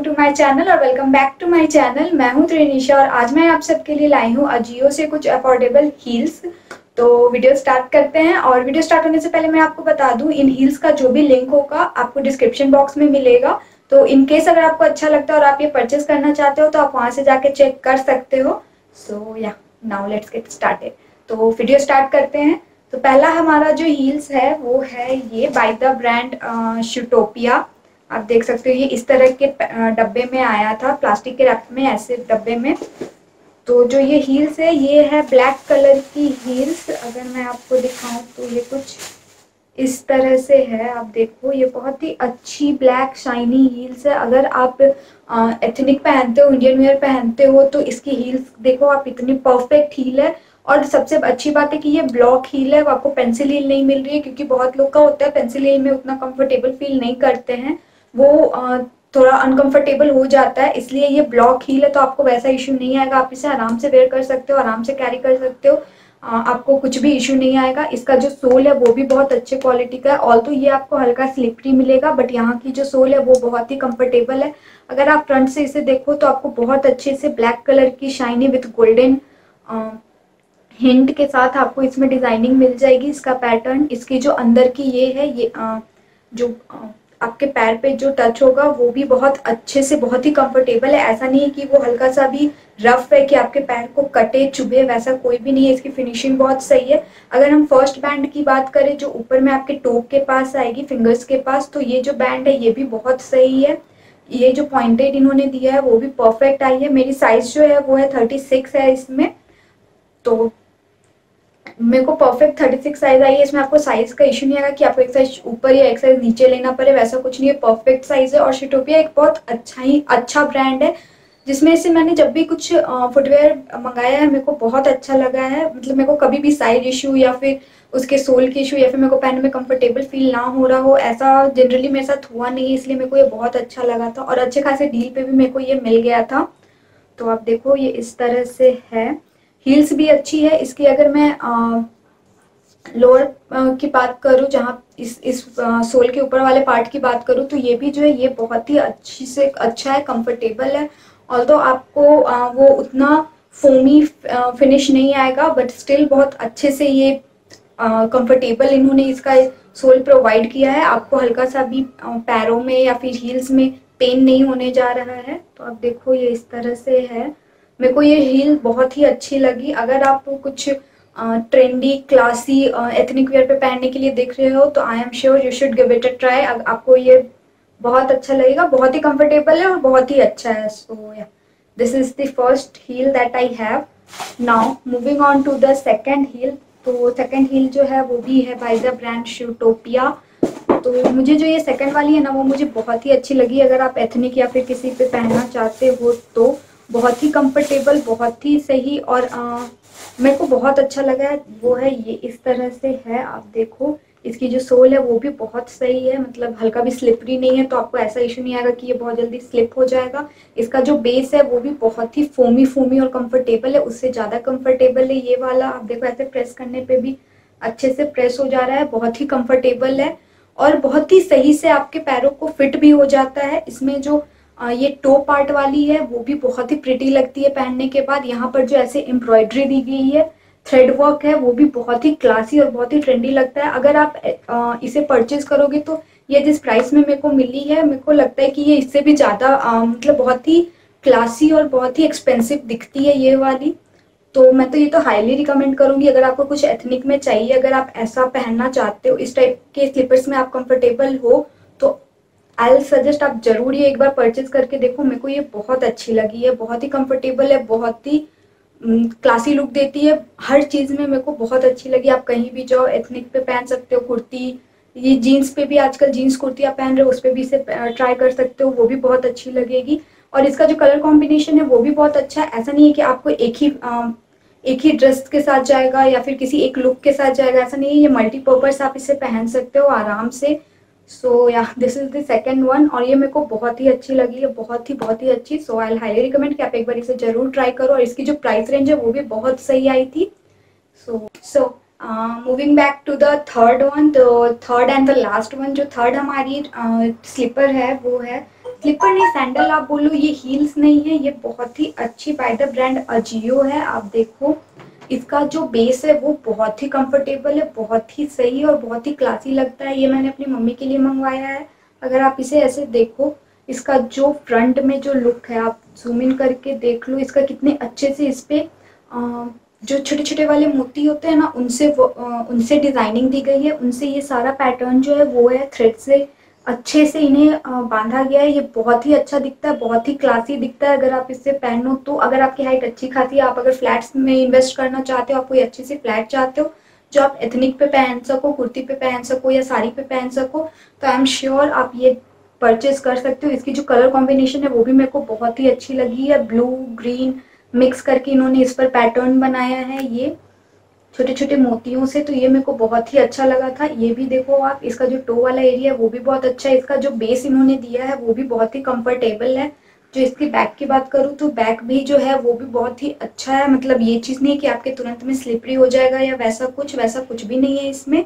Welcome to my channel और welcome back to my channel. मैं हूं त्रिनिशा और आज मैं आप सबके लिए लाई हूं अजियो से कुछ अफोर्डेबल हील्स। तो वीडियो स्टार्ट करते हैं। और वीडियो स्टार्ट होने से पहले मैं आपको बता दूं, इन हील्स का जो भी लिंक होगा आपको डिस्क्रिप्शन बॉक्स में मिलेगा। तो इन केस अगर आपको अच्छा लगता है और आप ये परचेज करना चाहते हो तो आप वहां से जाके चेक कर सकते हो। So yeah now let's get started. तो वीडियो स्टार्ट करते हैं। तो पहला हमारा जो हील्स है वो है ये बाय द ब्रांड शूटोपिया। आप देख सकते हो ये इस तरह के डब्बे में आया था, प्लास्टिक के रैप में, ऐसे डब्बे में। तो जो ये हील्स है ये है ब्लैक कलर की हील्स। अगर मैं आपको दिखाऊं तो ये कुछ इस तरह से है। आप देखो ये बहुत ही अच्छी ब्लैक शाइनी हील्स है। अगर आप एथनिक पहनते हो, इंडियन वेयर पहनते हो तो इसकी हील्स देखो आप, इतनी परफेक्ट हील है। और सबसे अच्छी बात है कि ये ब्लॉक हील है, वो आपको पेंसिल हील नहीं मिल रही है, क्योंकि बहुत लोग का होता है पेंसिल हील में उतना कंफर्टेबल फील नहीं करते हैं, वो थोड़ा अनकंफर्टेबल हो जाता है। इसलिए ये ब्लॉक हील है तो आपको वैसा इश्यू नहीं आएगा, आप इसे आराम से वेयर कर सकते हो, आराम से कैरी कर सकते हो, आपको कुछ भी इशू नहीं आएगा। इसका जो सोल है वो भी बहुत अच्छे क्वालिटी का है। ऑल्दो ये आपको हल्का स्लिपरी मिलेगा, बट यहाँ की जो सोल है वो बहुत ही कंफर्टेबल है। अगर आप फ्रंट से इसे देखो तो आपको बहुत अच्छे से ब्लैक कलर की शाइनी विथ गोल्डन हिंट के साथ आपको इसमें डिजाइनिंग मिल जाएगी। इसका पैटर्न, इसकी जो अंदर की ये है, ये जो आपके पैर पे जो टच होगा वो भी बहुत अच्छे से, बहुत ही कंफर्टेबल है। ऐसा नहीं है कि वो हल्का सा भी रफ है कि आपके पैर को कटे चुभे, वैसा कोई भी नहीं है। इसकी फिनिशिंग बहुत सही है। अगर हम फर्स्ट बैंड की बात करें जो ऊपर में आपके टो के पास आएगी, फिंगर्स के पास, तो ये जो बैंड है ये भी बहुत सही है। ये जो पॉइंटेड इन्होंने दिया है वो भी परफेक्ट आई है। मेरी साइज जो है वो है 36 है इसमें। तो मेरे को परफेक्ट 36 साइज आई है। इसमें आपको साइज का इशू नहीं आएगा कि आपको एक साइज ऊपर या एक साइज नीचे लेना पड़े, वैसा कुछ नहीं है, परफेक्ट साइज है। और शूटोपिया एक बहुत अच्छा ब्रांड है, जिसमें से मैंने जब भी कुछ फुटवेयर मंगाया है मेरे को बहुत अच्छा लगा है। मतलब मेरे को कभी भी साइज इशू या फिर उसके सोल की इशू या फिर मेरे को पहनने में कंफर्टेबल फील ना हो रहा हो, ऐसा जनरली मेरे साथ हुआ नहीं है। इसलिए मेरे को ये बहुत अच्छा लगा था और अच्छे खासे डील पे भी मेरे को ये मिल गया था। तो आप देखो ये इस तरह से है। हील्स भी अच्छी है इसकी। अगर मैं लोअर की बात करूँ, जहाँ इस सोल के ऊपर वाले पार्ट की बात करूँ, तो ये भी जो है ये बहुत ही अच्छी से अच्छा है, कंफर्टेबल है। ऑल्दो आपको वो उतना फोमी फिनिश नहीं आएगा, बट स्टिल बहुत अच्छे से ये कंफर्टेबल इन्होंने इसका सोल प्रोवाइड किया है। आपको हल्का सा भी पैरों में या फिर हील्स में पेन नहीं होने जा रहा है। तो आप देखो ये इस तरह से है। मेरे को ये हील बहुत ही अच्छी लगी। अगर आप कुछ ट्रेंडी क्लासी एथनिक वेयर पे पहनने के लिए देख रहे हो तो I am sure you should give it a try. आपको ये बहुत अच्छा लगेगा, बहुत ही कंफर्टेबल है और बहुत ही अच्छा है। So yeah this is the first heel that I have. Now moving on to the second heel. तो सेकेंड हील जो है वो भी है बाय द ब्रांड शूटोपिया। तो मुझे जो ये सेकंड वाली है ना वो मुझे बहुत ही अच्छी लगी। अगर आप एथनिक या फिर किसी पे पहनना चाहते हो तो बहुत ही कंफर्टेबल, बहुत ही सही, और मेरे को बहुत अच्छा लगा है वो है ये इस तरह से है। आप देखो इसकी जो सोल है वो भी बहुत सही है, मतलब हल्का भी स्लिपरी नहीं है, तो आपको ऐसा इशू नहीं आएगा कि ये बहुत जल्दी स्लिप हो जाएगा। इसका जो बेस है वो भी बहुत ही फोमी फोमी और कंफर्टेबल है, उससे ज़्यादा कंफर्टेबल है ये वाला। आप देखो ऐसे प्रेस करने पे भी अच्छे से प्रेस हो जा रहा है, बहुत ही कंफर्टेबल है और बहुत ही सही से आपके पैरों को फिट भी हो जाता है। इसमें जो ये टो पार्ट वाली है वो भी बहुत ही प्रिटी लगती है पहनने के बाद। यहाँ पर जो ऐसे एम्ब्रॉयडरी दी गई है, थ्रेड वर्क है, वो भी बहुत ही क्लासी और बहुत ही ट्रेंडी लगता है। अगर आप इसे परचेज करोगे तो ये जिस प्राइस में मेरे को मिली है, मेरे को लगता है कि ये इससे भी ज़्यादा मतलब बहुत ही क्लासी और बहुत ही एक्सपेंसिव दिखती है ये वाली। तो मैं तो ये तो हाईली रिकमेंड करूंगी अगर आपको कुछ एथनिक में चाहिए, अगर आप ऐसा पहनना चाहते हो, इस टाइप के स्लीपर्स में आप कंफर्टेबल हो, तो आई विल सजेस्ट आप जरूर ये एक बार परचेज करके देखो। मेरे को ये बहुत अच्छी लगी है, बहुत ही कंफर्टेबल है, बहुत ही क्लासी लुक देती है, हर चीज में मेरे को बहुत अच्छी लगी। आप कहीं भी जाओ एथनिक पे पहन सकते हो, कुर्ती, ये जीन्स पे भी आजकल जीन्स कुर्ती आप पहन रहे हो उस पर भी इसे ट्राई कर सकते हो, वो भी बहुत अच्छी लगेगी। और इसका जो कलर कॉम्बिनेशन है वो भी बहुत अच्छा है। ऐसा नहीं है कि आपको एक ही ड्रेस के साथ जाएगा या फिर किसी एक लुक के साथ जाएगा, ऐसा नहीं है। ये मल्टीपर्पज आप इसे पहन सकते हो आराम से। So yeah this is the second one, और ये मेरे को बहुत ही अच्छी लगी है, बहुत ही अच्छी। सो आई हाईली रिकमेंड कि आप एक बार इसे जरूर ट्राई करो। और इसकी जो प्राइस रेंज है वो भी बहुत सही आई थी। So moving back to the third one, तो third and the last one, जो थर्ड हमारी स्लीपर है वो है स्लीपर नहीं, सैंडल आप बोलो, ये हील्स नहीं है, ये बहुत ही अच्छी बाय द ब्रांड अजियो है। आप देखो इसका जो बेस है वो बहुत ही कंफर्टेबल है, बहुत ही सही और बहुत ही क्लासी लगता है। ये मैंने अपनी मम्मी के लिए मंगवाया है। अगर आप इसे ऐसे देखो, इसका जो फ्रंट में जो लुक है, आप जूम इन करके देख लो इसका कितने अच्छे से इस पे जो छोटे छोटे वाले मोती होते हैं ना, उनसे डिजाइनिंग दी गई है, उनसे ये सारा पैटर्न जो है वो है थ्रेड से अच्छे से इन्हें बांधा गया है। ये बहुत ही अच्छा दिखता है, बहुत ही क्लासी दिखता है अगर आप इससे पहनो तो। अगर आपकी हाइट अच्छी खासी है, आप अगर फ्लैट्स में इन्वेस्ट करना चाहते हो, आप कोई अच्छी सी फ्लैट चाहते हो जो आप एथनिक पे पहन सको, कुर्ती पे पहन सको या साड़ी पे पहन सको, तो आई एम श्योर आप ये परचेज कर सकते हो। इसकी जो कलर कॉम्बिनेशन है वो भी मेरे को बहुत ही अच्छी लगी है। ब्लू ग्रीन मिक्स करके इन्होंने इस पर पैटर्न बनाया है ये छोटे छोटे मोतियों से, तो ये मेरे को बहुत ही अच्छा लगा था। ये भी देखो आप, इसका जो टो वाला एरिया है वो भी बहुत अच्छा है। इसका जो बेस इन्होंने दिया है वो भी बहुत ही कंफर्टेबल है। जो इसकी बैक की बात करूँ तो बैक भी जो है वो भी बहुत ही अच्छा है। मतलब ये चीज़ नहीं है कि आपके तुरंत में स्लिपरी हो जाएगा या वैसा कुछ भी नहीं है इसमें।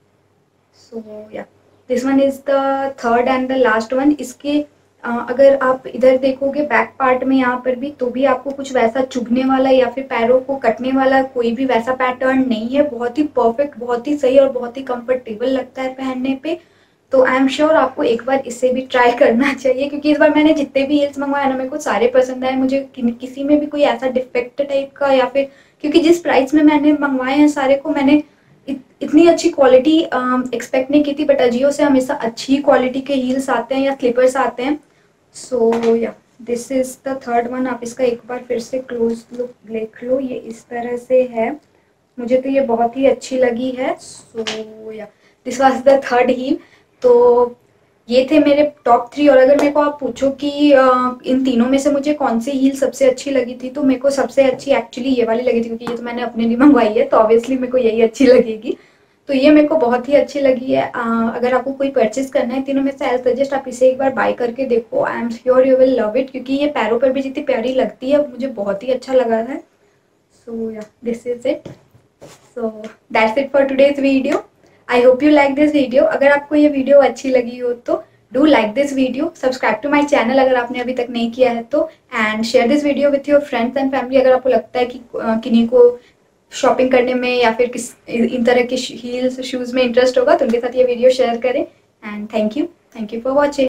So yeah this one is the third and the last one. इसके अगर आप इधर देखोगे बैक पार्ट में यहाँ पर भी, तो भी आपको कुछ वैसा चुभने वाला या फिर पैरों को कटने वाला कोई भी वैसा पैटर्न नहीं है। बहुत ही परफेक्ट, बहुत ही सही और बहुत ही कंफर्टेबल लगता है पहनने पे। तो आई एम श्योर आपको एक बार इसे भी ट्राई करना चाहिए, क्योंकि इस बार मैंने जितने भी हील्स मंगवाए ना मेरे को सारे पसंद आए। मुझे किसी में भी कोई ऐसा डिफेक्ट टाइप का या फिर, क्योंकि जिस प्राइस में मैंने मंगवाए हैं सारे को, मैंने इतनी अच्छी क्वालिटी एक्सपेक्ट नहीं की थी। बट अजियो से हमेशा अच्छी क्वालिटी के हील्स आते हैं या स्लीपर्स आते हैं। So yeah this is the third one. आप इसका एक बार फिर से क्लोज लुक देख लो, ये इस तरह से है। मुझे तो ये बहुत ही अच्छी लगी है। So yeah this was the third heel. तो ये थे मेरे टॉप 3। और अगर मेरे को आप पूछो कि इन तीनों में से मुझे कौन सी हील सबसे अच्छी लगी थी, तो मेरे को सबसे अच्छी एक्चुअली ये वाली लगी थी, क्योंकि ये तो मैंने अपने लिए मंगवाई है, तो ऑब्वियसली मेरे को यही अच्छी लगेगी। तो ये मेरे को बहुत ही अच्छी लगी है। अगर आपको कोई परचेज करना है तीनों में से, आई सजेस्ट आप इसे एक बार बाय करके देखो। I am sure you will love it, क्योंकि ये पैरों पर भी जितनी प्यारी लगती है मुझे बहुत ही अच्छा लगा है। So yeah this is it. So that's it for today's video. I hope you like this video. अगर आपको ये वीडियो अच्छी लगी हो तो do like this video, subscribe to my channel अगर आपने अभी तक नहीं किया है तो, and share this video with your friends and family. अगर आपको लगता है कि किन्हीं को शॉपिंग करने में या फिर इन तरह के हील्स शूज़ में इंटरेस्ट होगा तो उनके साथ ये वीडियो शेयर करें। And thank you for watching.